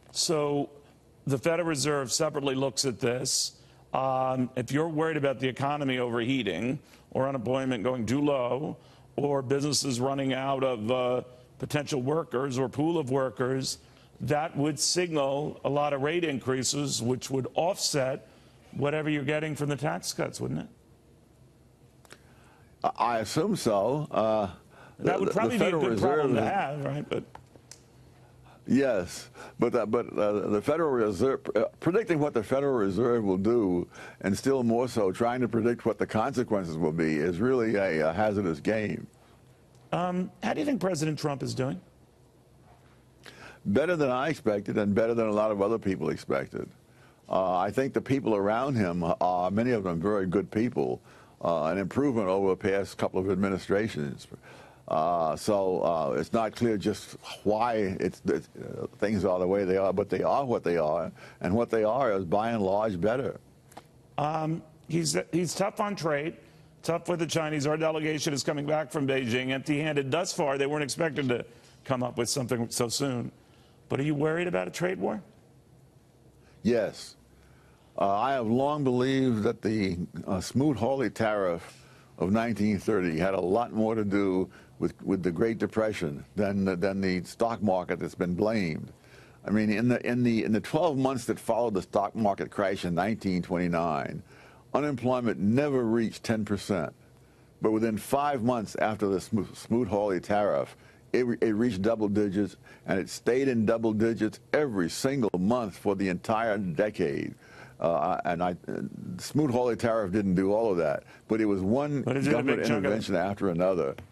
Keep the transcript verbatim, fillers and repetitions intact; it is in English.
So the Federal Reserve separately looks at this. Um, if you're worried about the economy overheating or unemployment going too low or businesses running out of uh, potential workers or pool of workers, that would signal a lot of rate increases, which would offset whatever you're getting from the tax cuts, wouldn't it? I assume so. Uh, that would probably the be a good Reserve problem to is, have, right? But yes, but uh, but uh, the Federal Reserve, uh, predicting what the Federal Reserve will do, and still more so, trying to predict what the consequences will be, is really a, a hazardous game. Um, how do you think President Trump is doing? Better than I expected, and better than a lot of other people expected. Uh, I think the people around him are, many of them, very good people, uh, an improvement over the past couple of administrations. Uh, so uh, it's not clear just why it's, it, uh, things are the way they are, but they are what they are, and what they are is by and large better. Um, he's, he's tough on trade, tough with the Chinese. Our delegation is coming back from Beijing empty-handed thus far. They weren't expected to come up with something so soon. But are you worried about a trade war? Yes. Uh, I have long believed that the uh, Smoot-Hawley tariff of nineteen thirty had a lot more to do with, with the Great Depression than, than the stock market that's been blamed. I mean, in the, in, the, in the twelve months that followed the stock market crash in nineteen twenty-nine, unemployment never reached ten percent. But within five months after the Smoot-Hawley tariff, it, it reached double digits, and it stayed in double digits every single month for the entire decade. Uh, and I, the Smoot-Hawley tariff didn't do all of that, but it was one government intervention after another